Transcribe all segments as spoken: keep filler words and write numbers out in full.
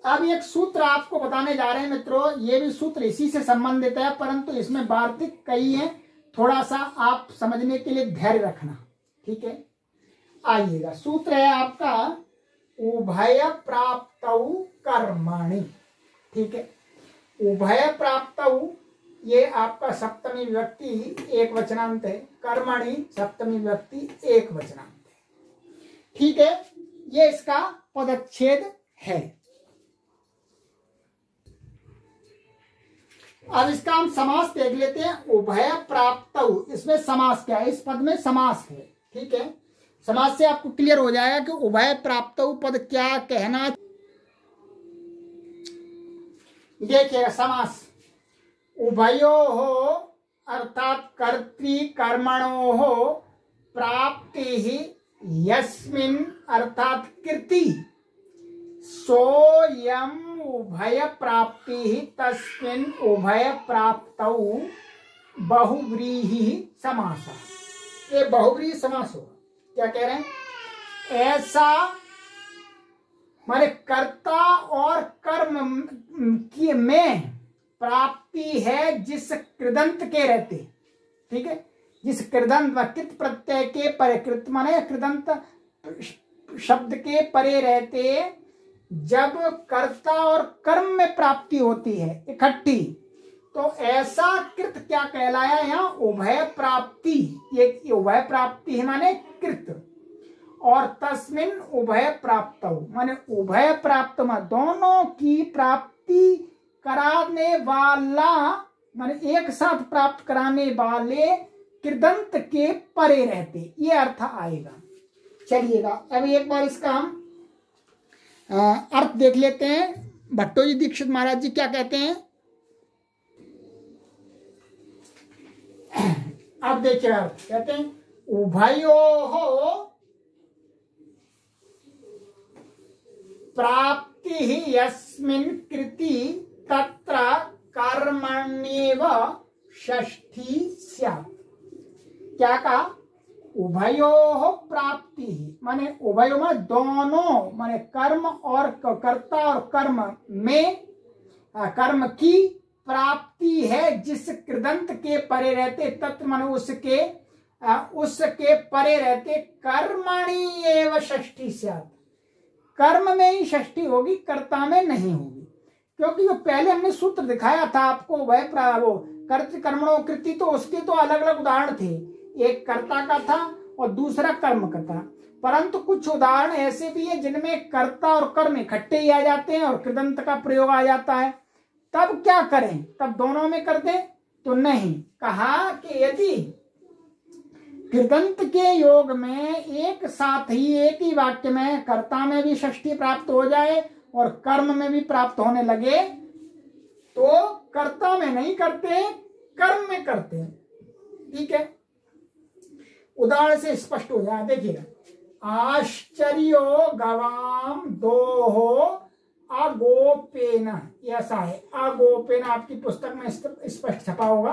अब एक सूत्र आपको बताने जा रहे हैं मित्रों, ये भी सूत्र इसी से संबंधित है, परंतु इसमें वार्तिक कई हैं, थोड़ा सा आप समझने के लिए धैर्य रखना, ठीक है। आइएगा, सूत्र है आपका उभय प्राप्तौ कर्मणि, ठीक है। उभय प्राप्तौ ये आपका सप्तमी विभक्ति एक वचनांत है, कर्मणि सप्तमी विभक्ति एक वचनांत है, ठीक है। ये इसका पदच्छेद है। अब इसका हम समास देख लेते हैं। उभय प्राप्तौ, इसमें समास क्या है, इस पद में समास है, ठीक है। समास से आपको क्लियर हो जाएगा कि उभय प्राप्तौ पद क्या कहना। देखिएगा समास, उभयोः अर्थात कर्तृ कर्मणोः प्राप्ति यस्मिन् अर्थात कृति सोयम उभय प्राप्ति तस्मिन् उभय प्राप्तौ बहुव्रीहि समासः। ये बहुव्रीहि समास होगा। क्या कह रहे हैं, ऐसा माने कर्ता और कर्म की में प्राप्ति है जिस कृदंत के रहते, ठीक है, जिस कृदंत कृत प्रत्यय के परे, कृत माने कृदंत शब्द के परे रहते, जब कर्ता और कर्म में प्राप्ति होती है इकट्ठी, तो ऐसा कृत क्या कहलाया यहाँ, उभय प्राप्ति। ये उभय प्राप्ति है माने कृत, और तस्मिन उभय प्राप्तौ माने उभय प्राप्त में दोनों की प्राप्ति कराने वाला, माने एक साथ प्राप्त कराने वाले कृदंत के परे रहते, ये अर्थ आएगा। चलिएगा अब एक बार इसका हम अर्थ देख लेते हैं। भट्टोजी दीक्षित महाराज जी क्या कहते हैं। अब देखिए अर्थ कहते हैं, उभयोः प्राप्ति ही यस्मिन् कृति तत्र कर्मण्येव षष्ठी स्यात्। क्या कहा, उभयोः प्राप्ति माने उभयो में दोनों, माने कर्म और कर्ता और कर्म में कर्म की प्राप्ति है जिस कृदंत के परे रहते, तत्र माने उसके उसके परे रहते, कर्मणि एव षष्ठी स्यात्। कर्म में ही षष्ठी होगी, कर्ता में नहीं होगी, क्योंकि जो पहले हमने सूत्र दिखाया था आपको, वह वो कर्त कर्मणो कृति, तो उसके तो अलग अलग उदाहरण थे, एक कर्ता का था और दूसरा कर्म का था। परंतु कुछ उदाहरण ऐसे भी है जिनमें कर्ता और कर्म इकट्ठे ही आ जाते हैं और कृदंत का प्रयोग आ जाता है। तब क्या करें, तब दोनों में कर दें, तो नहीं, कहा कि यदि कृदंत के योग में एक साथ ही एक ही वाक्य में कर्ता में भी षष्ठी प्राप्त हो जाए और कर्म में भी प्राप्त होने लगे, तो कर्ता में नहीं करते, कर्म में करते हैं, ठीक है। उदाहरण से स्पष्ट हो जाए, देखिएगा, आश्चर्यो गवाम दोहो अगोपेन, ऐसा है, अगोपेन आपकी पुस्तक में स्पष्ट छपा होगा।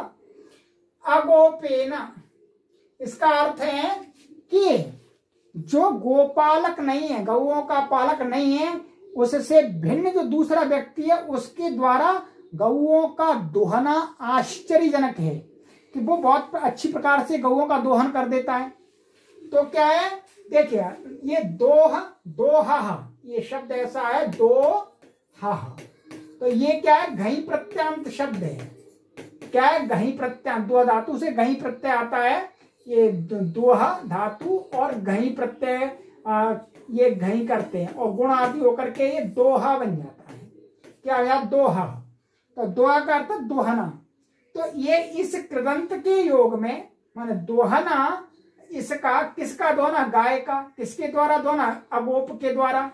अगोपेन इसका अर्थ है कि जो गोपालक नहीं है, गौओं का पालक नहीं है, उससे भिन्न जो दूसरा व्यक्ति है उसके द्वारा गौओं का दोहना आश्चर्यजनक है, कि वो बहुत अच्छी प्रकार से गौओं का दोहन कर देता है। तो क्या है, देखिए ये दोह दोहा, ये शब्द ऐसा है दोहा, तो ये क्या है, घई प्रत्यांत शब्द है। क्या है, घई प्रत्यांत, दो धातु से घई प्रत्यय आता है, ये दोहा धातु और घई प्रत्यय ये घई करते हैं और गुण आदि होकर के ये दोहा बन जाता है। क्या है, दोहा, तो दोहा का अर्थ दोहना। तो ये इस कृदंत के योग में माने दोहना, इसका किसका दोहना, गाय का, किसके द्वारा दोहना, अगोप के द्वारा।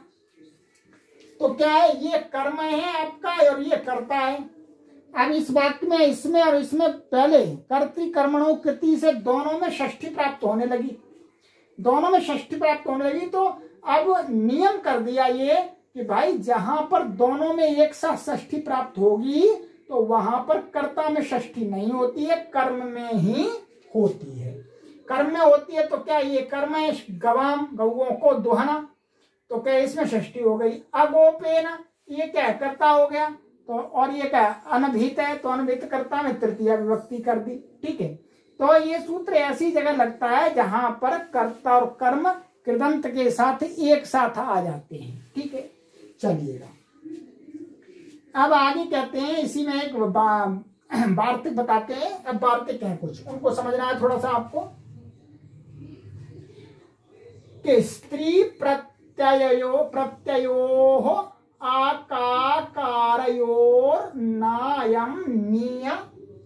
तो क्या है, ये कर्म है आपका और ये कर्ता है। अब इस वाक्य में इसमें और इसमें पहले कर्तृ कर्मणो कृति से दोनों में षष्ठी प्राप्त होने लगी, दोनों में षष्ठी प्राप्त होने लगी। तो अब नियम कर दिया ये कि भाई जहां पर दोनों में एक साथ षष्ठी प्राप्त होगी तो वहां पर कर्ता में षष्ठी नहीं होती है, कर्म में ही होती है। कर्म में होती है तो क्या, ये कर्म है गवाम, गौओं को दोहना, तो क्या इसमें षष्ठी हो गई। अगोपेन ये क्या है, कर्ता हो गया। तो और ये क्या है, अनभिहित है, तो अनभिहित कर्ता में तृतीया विभक्ति कर दी। ठीक है, तो ये सूत्र ऐसी जगह लगता है जहां पर कर्ता और कर्म कृदंत के साथ एक साथ आ जाते हैं। ठीक है, चलिएगा अब आगे कहते हैं, इसी में एक वार्तिक बताते हैं। अब वार्तिक है कुछ, उनको समझना है थोड़ा सा आपको, कि स्त्री प्रत्ययो प्रत्ययो आकाकारयोर नायम नियम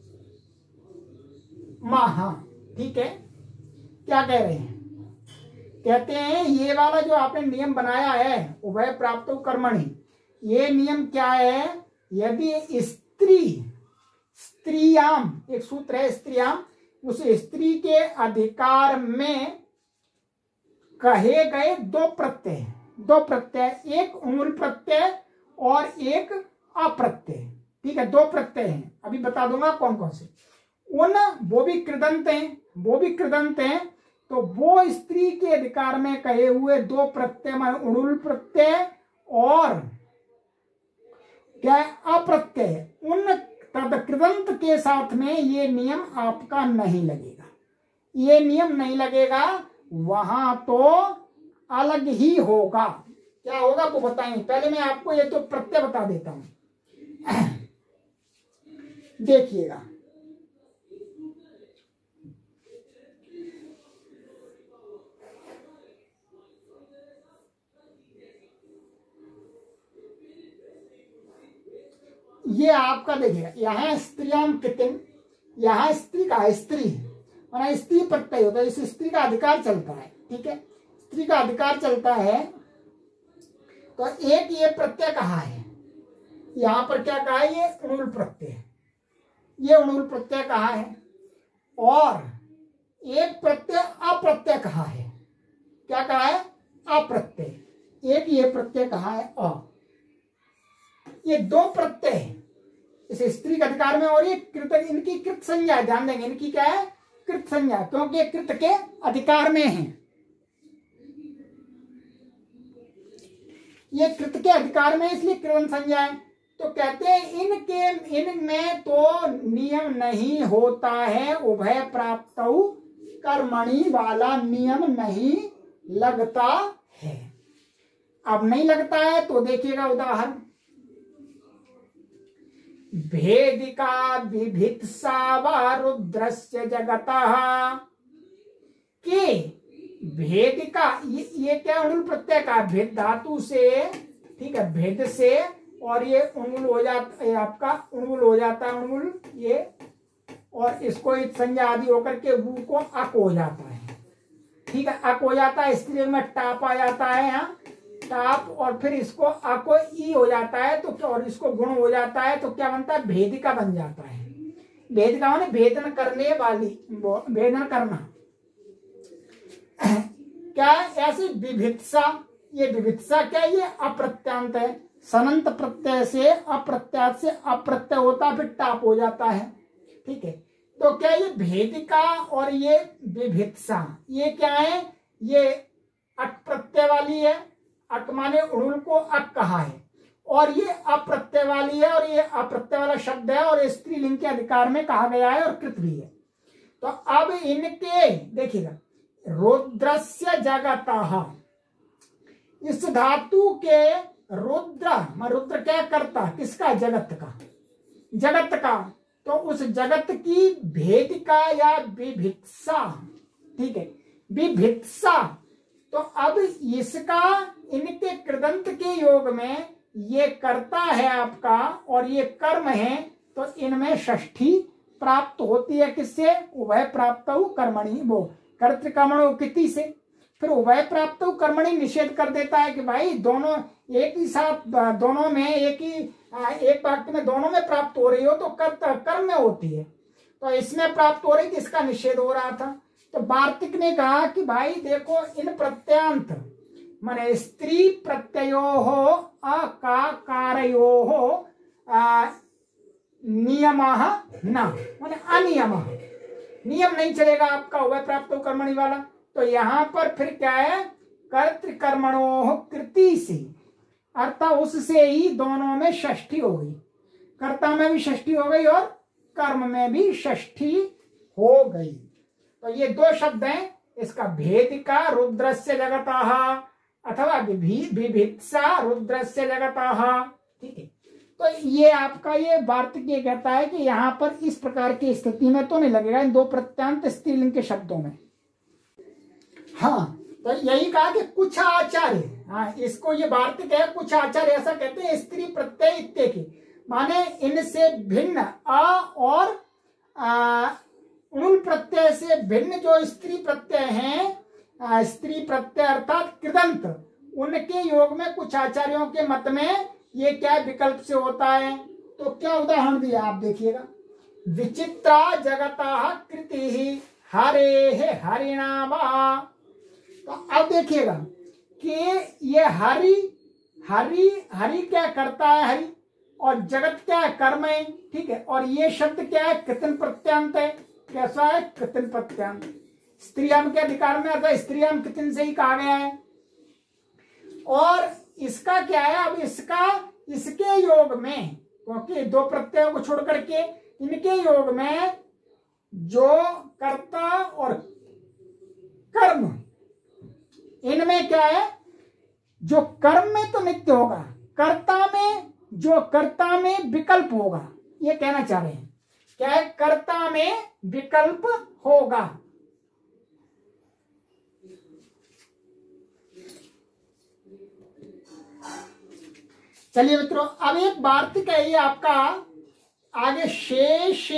महा। ठीक है, क्या कह रहे हैं, कहते हैं ये वाला जो आपने नियम बनाया है उभय प्राप्त कर्मणि, ये नियम क्या है, यदि स्त्री स्त्रियाम, एक सूत्र है स्त्रियाम, उस स्त्री के अधिकार में कहे गए दो प्रत्यय, दो प्रत्यय, एक मूल प्रत्यय और एक अप्रत्यय। ठीक है, दो प्रत्यय हैं, अभी बता दूंगा कौन कौन से। उन वो भी कृदंत हैं, वो भी कृदंत हैं, तो वो स्त्री के अधिकार में कहे हुए दो प्रत्यय, उणुल प्रत्यय और क्या अप्रत्यय, उन तदकृदंत के साथ में ये नियम आपका नहीं लगेगा, ये नियम नहीं लगेगा, वहां तो अलग ही होगा। क्या होगा वो बताएं, पहले मैं आपको ये तो प्रत्यय बता देता हूं। देखिएगा, ये आपका देखिएगा, यहाँ स्त्रियाम कृतिम, यहाँ स्त्री का स्त्री और स्त्री प्रत्यय होता है, इस स्त्री का अधिकार चलता है। ठीक है, स्त्री का अधिकार चलता है, तो एक ये प्रत्यय कहा है, यहां पर क्या कहा है, ये उणुल प्रत्यय, ये उणुल प्रत्यय कहा है, और एक प्रत्यय अप्रत्यय कहा है। क्या कहा है, अप्रत्यय, एक ये प्रत्यय कहा है अ। ये दो प्रत्यय इस स्त्री के अधिकार में, और ये कृत, इनकी कृत संज्ञा, ध्यान देंगे इनकी क्या है, कृत संज्ञा, क्योंकि कृत के अधिकार में है, ये कृत के अधिकार में, इसलिए कृत संज्ञा है। तो कहते हैं इनके इनमें तो नियम नहीं होता है, उभय प्राप्त कर्मणि वाला नियम नहीं लगता है। अब नहीं लगता है तो देखिएगा उदाहरण, भेदिका विभित्सा वा रुद्रस्य जगतः, कि भेदिका, ये, ये क्या उणुल प्रत्यय का, भेद धातु से, ठीक है, भेद से, और ये उणुल हो जाता है आपका, उणुल हो जाता है, उणुल ये, और इसको संज्ञा आदि होकर के वो को अक हो जाता है। ठीक है, अक हो जाता है, स्त्रीलिंग में टाप आ जाता है यहाँ, टाप, और फिर इसको अको ई हो जाता है, तो क्या, और इसको गुण हो जाता है, तो क्या बनता है, भेदिका बन जाता है। भेदिका माने भेदन करने वाली, भेदन करना। क्या ऐसी विभित्सा, ये विभित्सा क्या, ये अप्रत्यांत है, सनंत प्रत्यय से अप्रत्यात से अप्रत्यय होता है, फिर टाप हो जाता है। ठीक है, तो क्या ये भेदिका और ये विभित्सा, ये क्या है, ये अक प्रत्यय वाली है, अक माने उणुल को अक कहा है, और ये अप्रत्यय वाली है, और ये अप्रत्यय वाला शब्द है, और स्त्रीलिंग के अधिकार में कहा गया है, और कृत भी है। तो अब इनके देखिएगा, रुद्रस्य जगतः, इस धातु के रुद्र, रुद्र क्या करता, किसका, जगत का, जगत का, तो उस जगत की भेदिका या विभित्सा, ठीक है, विभित्सा, तो अब इसका इनके कृदंत के योग में ये कर्ता है आपका, और ये कर्म है, तो इनमें षष्ठी प्राप्त होती है, किससे, उभय प्राप्त कर्मणि, वो कर्तृकर्मणो कृति से। फिर उभय प्राप्त कर्मणि निषेध कर देता है कि भाई दोनों एक ही साथ, दोनों में एक ही, एक वाक्य में दोनों में प्राप्त हो रही हो तो कर्त कर्म में होती है, तो इसमें प्राप्त हो रही थी, इसका निषेध हो रहा था। तो वार्तिक ने कहा कि भाई देखो, इन प्रत्यांत माने स्त्री प्रत्ययो हो अकाकारयो हो नियम न, माने अनियम, नियम नहीं चलेगा आपका उभय प्राप्त कर्मणि वाला। तो यहां पर फिर क्या है, कर्तृकर्मणो कृति से, अर्थात उससे ही दोनों में षष्ठी हो गई, कर्ता में भी षष्ठी हो गई और कर्म में भी षष्ठी हो गई। तो ये दो शब्द हैं, इसका भेदिका रुद्रस्य जगतः अथवा विभित्सा रुद्रस्य जगतः। ठीक है, तो ये आपका ये वार्तिक कहता है कि यहां पर इस प्रकार की स्थिति में तो नहीं लगेगा इन दो प्रत्यांत स्त्रीलिंग के शब्दों में। हाँ, तो यही कहा कि कुछ आचार्य, हाँ इसको ये वार्तिक है, कुछ आचार्य ऐसा कहते हैं स्त्री प्रत्यय इत्ते की, माने इनसे भिन्न अ और उल प्रत्यय से भिन्न जो स्त्री प्रत्यय हैं, स्त्री प्रत्यय अर्थात कृदंत, उनके योग में कुछ आचार्यों के मत में ये क्या विकल्प से होता है। तो क्या उदाहरण दिया आप देखिएगा, विचित्रा जगतः कृति हरे हरिणावा। तो अब देखिएगा कि ये हरि हरि हरि क्या करता है, हरि, और जगत क्या है, कर्म है। ठीक है, और ये शब्द क्या है, कृतन प्रत्यांत है। कैसा है, कृतन प्रत्यांत। स्त्रियाम के अधिकार में अर्थात स्त्रियाम कृतन से ही कहा गया है। और इसका क्या है, अब इसका इसके योग में, क्योंकि दो प्रत्ययों को छोड़ करके इनके योग में जो कर्ता और कर्म, इनमें क्या है, जो कर्म में तो नित्य होगा, कर्ता में जो कर्ता में विकल्प होगा, ये कहना चाह रहे हैं। क्या है, कर्ता में विकल्प होगा। चलिए मित्रों, अब एक वार्तिक है ये आपका आगे, शेष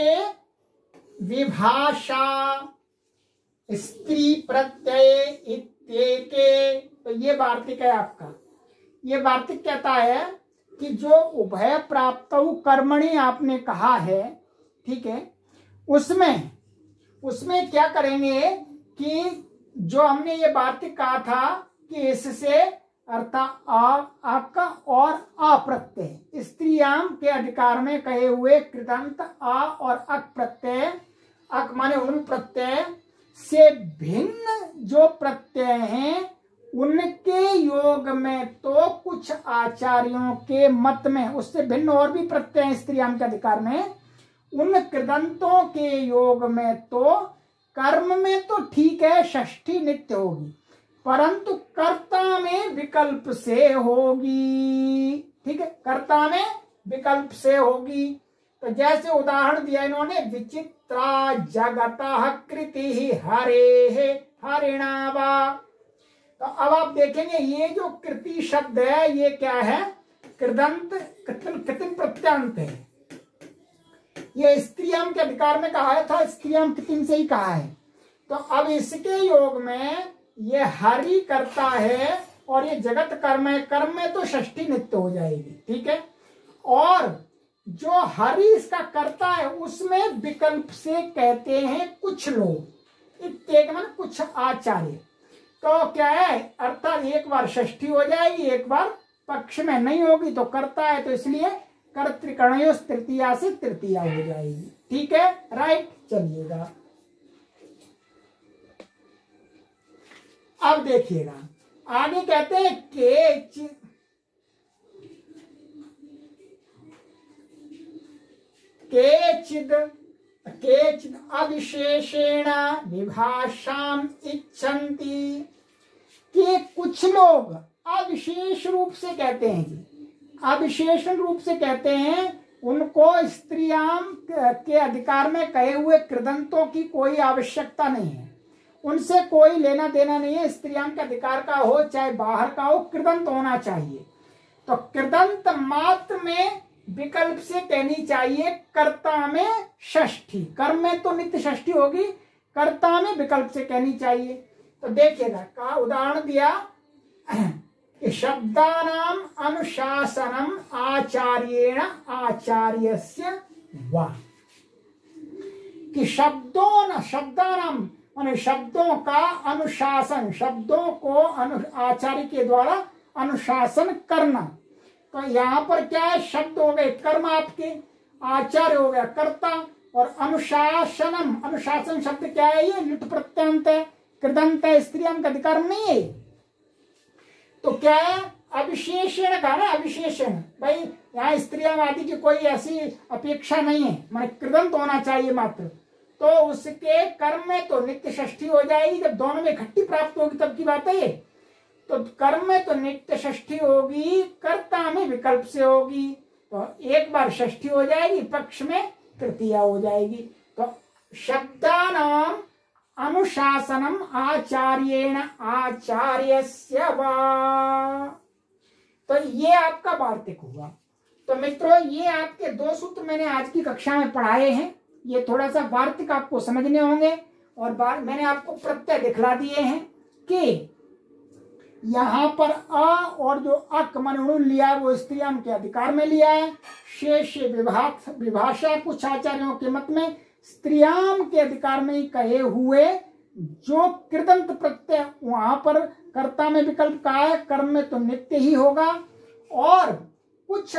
विभाषा स्त्री प्रत्यय इत्येके। तो ये वार्तिक है आपका। ये वार्तिक कहता है कि जो उभय प्राप्त कर्मणि आपने कहा है, ठीक है, उसमें उसमें क्या करेंगे कि जो हमने ये वार्तिक कहा था कि इससे अर्थात आपका और अप्रत्यय स्त्रियाम के अधिकार में कहे हुए कृदंत आ और अक प्रत्यय, अक माने उन प्रत्यय से भिन्न जो प्रत्यय हैं उनके योग में तो कुछ आचार्यों के मत में उससे भिन्न और भी प्रत्यय स्त्रियाम के अधिकार में, उन कृदंतों के योग में तो कर्म में तो ठीक है षष्ठी नित्य होगी, परंतु कर्ता में विकल्प से होगी। ठीक है, कर्ता में विकल्प से होगी। तो जैसे उदाहरण दिया इन्होंने, विचित्रा जगतः कृति हरे हरिणावा। तो अब आप देखेंगे ये जो कृति शब्द है ये क्या है, कृदंत कृतन कृतन प्रत्यांत है। ये स्त्रियाम के अधिकार में कहा था, स्त्रियाम कृतिन से ही कहा है। तो अब इसके योग में ये हरि करता है और ये जगत कर्म है, कर्म में तो षष्ठी नित्य हो जाएगी। ठीक है, और जो हरि इसका करता है उसमें विकल्प से कहते हैं कुछ लोग, इत्तेक मन कुछ आचार्य। तो क्या है, अर्थात एक बार षष्ठी हो जाएगी, एक बार पक्ष में नहीं होगी, तो करता है तो इसलिए कर्तृकर्णयों तृतीया से तृतीया हो जाएगी। ठीक है, राइट। चलिएगा अब देखिएगा आगे कहते हैं के केचिद केचिद अविशेषेण विभाषाम इच्छन्ति, कि कुछ लोग अविशेष रूप से कहते हैं जी, अविशेषण रूप से कहते हैं उनको स्त्रियाम के अधिकार में कहे हुए कृदंतों की कोई आवश्यकता नहीं है, उनसे कोई लेना देना नहीं है, स्त्रियाम के अधिकार का हो चाहे बाहर का हो, कृदंत होना चाहिए। तो कृदंत मात्र में विकल्प से कहनी चाहिए कर्ता में षष्ठी, कर्म में तो नित्य षष्ठी होगी, कर्ता में विकल्प से कहनी चाहिए। तो देखिएगा का उदाहरण दिया कि शब्दानाम अनुशासनम आचार्येण आचार्यस्य वा, कि शब्दों न शब्दानाम माने शब्दों का अनुशासन, शब्दों को अनु आचार्य के द्वारा अनुशासन करना। तो यहाँ पर क्या है, शब्द हो गए कर्म आपके, आचार्य हो गया कर्ता, और अनुशासनम, अनुशासन शब्द क्या है, ये लिट प्रत्यंत है, कृदंत है, स्त्रियाम का अधिकार नहीं है। तो क्या है, अविशेषण का ना, अविशेषण भाई यहाँ स्त्रियावादी की कोई ऐसी अपेक्षा नहीं है, माने कृदंत होना चाहिए मात्र, तो उसके कर्म में तो नित्य षष्ठी हो जाएगी। जब दोनों में इकट्ठी प्राप्त होगी तब की बात है ये। तो कर्म में तो नित्य षष्ठी होगी, कर्ता में विकल्प से होगी, तो एक बार षष्ठी हो जाएगी, पक्ष में तृतीया हो जाएगी। तो शब्दानाम अनुशासनम आचार्येण आचार्यस्य वा, तो ये आपका वार्तिक हुआ। तो मित्रों ये आपके दो सूत्र मैंने आज की कक्षा में पढ़ाए हैं। ये थोड़ा सा वार्तिक आपको समझने होंगे, और बार मैंने आपको प्रत्यय दिखला दिए हैं कि यहाँ पर अ और जो अक मनुण लिया है वो स्त्रियाम के अधिकार में लिया है। शेष विभाग विभाषा कुछ आचार्यों के मत में स्त्रियाम के अधिकार में ही कहे हुए जो कृदंत प्रत्यय वहां पर कर्ता में विकल्प का है, कर्म में तो नित्य ही होगा। और कुछ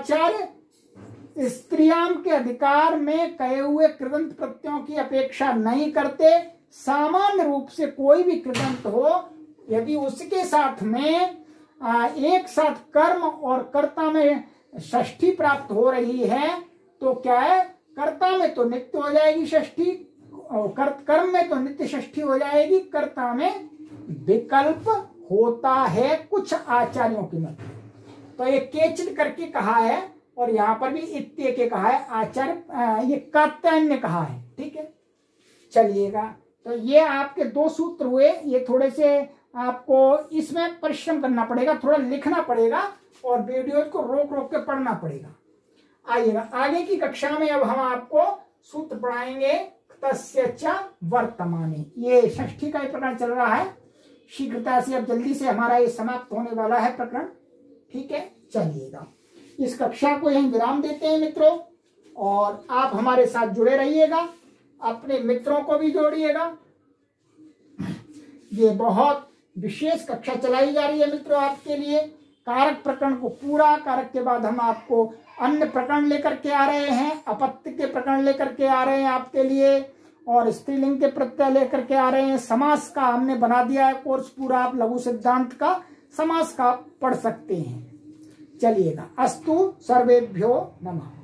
आचार्य स्त्रियाम के अधिकार में कहे हुए कृदंत प्रत्ययों की अपेक्षा नहीं करते। सामान्य रूप से कोई भी कृदंत हो, यदि उसके साथ में आ, एक साथ कर्म और कर्ता में षष्ठी प्राप्त हो रही है तो क्या है, कर्ता में तो नित्य हो जाएगी षष्ठी, कर, कर्म में तो नित्य षष्ठी हो जाएगी, कर्ता में विकल्प होता है कुछ आचार्यों के मत। तो ये केचित करके कहा है, और यहाँ पर भी इत्य के कहा है, आचार्य ये कात्यायन ने कहा है। ठीक है, चलिएगा। तो ये आपके दो सूत्र हुए। ये थोड़े से आपको इसमें परिश्रम करना पड़ेगा, थोड़ा लिखना पड़ेगा, और वीडियो को रोक रोक के पढ़ना पड़ेगा। आइएगा आगे की कक्षा में अब हम आपको सूत्र पढ़ाएंगे तस्य च वर्तमाने। ये षष्ठी का ही प्रकरण चल रहा है, शीघ्रता से अब जल्दी से हमारा ये समाप्त होने वाला है प्रकरण। ठीक है, चलिएगा इस कक्षा को यहीं विराम देते हैं मित्रों, और आप हमारे साथ जुड़े रहिएगा, अपने मित्रों को भी जोड़िएगा। ये बहुत विशेष कक्षा चलाई जा रही है मित्रों आपके लिए। कारक प्रकरण को पूरा, कारक के बाद हम आपको अन्य प्रकरण लेकर के आ रहे हैं, अपत्य के प्रकरण लेकर के आ रहे हैं आपके लिए, और स्त्रीलिंग के प्रत्यय लेकर के आ रहे हैं। समास का हमने बना दिया है कोर्स पूरा, आप लघु सिद्धांत का समास का पढ़ सकते हैं। चलिएगा, अस्तु सर्वेभ्यो नमः।